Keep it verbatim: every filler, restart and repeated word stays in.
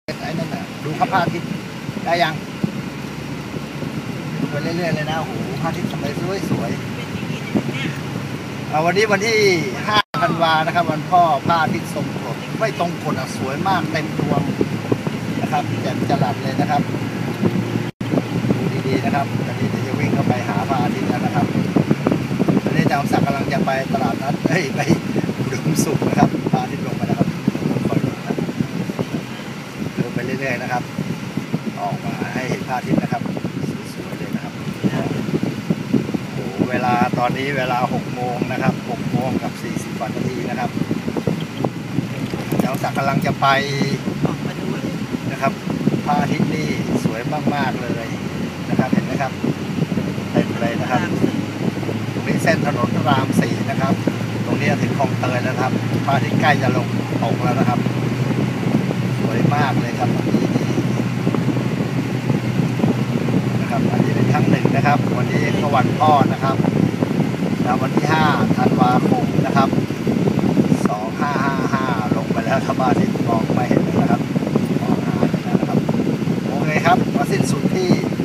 ไอ้นั่นน่ะดูพระอาทิตย์ได้ยังดูไปเรื่อยๆเลยนะโอ้โหพระอาทิตย์ทำไมสวยสวยวันนี้วันที่ห้าธันวานะครับวันพ่อพระอาทิตย์ทรงกรดไม่ตรงกฎอ่ะสวยมากเต็มดวงนะครับแจ่มจรัสเลยนะครับดูดีๆนะครับตอนนี้จะวิ่งเข้าไปหาพระอาทิตย์แล้วนะครับตอนนี้อาจารย์ศักดิ์กำลังจะไปตลาดนัดเฮ้ยไปอุดมสุขนะครับพระอาทิตย์ลงไปแล้วครับคอยดูนะเดินไปเรื่อยๆนะครับออกมาให้เห็นพระอาทิตย์นะครับสวยๆเลยนะครับโอ้โหเวลาตอนนี้เวลาหกโมงนะครับหกโมงกับสี่สิบนาทีนะครับอาจารย์ศักดิ์กำลังจะไปนะครับพระอาทิตย์นี่สวยมากๆเลยนะครับเห็นไหมครับเต็มเลยนะครับตรงนี้เส้นถนนรามสี่นะครับตรงนี้ถึงคลองเตยแล้วครับพระอาทิตย์ใกล้จะลงตกแล้วนะครับสวยมากเลยครับวันนี้นะครับอันนี้เป็นครั้งหนึ่งนะครับวันนี้ก็วันพ่อนะครับแล้ววันที่ห้าธันวาคมนะครับสองห้าห้าห้าลงไปแล้วครับพระอาทิตย์มองไม่เห็นเลยนะครับมองหาไม่ได้นะครับโอเคครับมาสิ้นสุดที่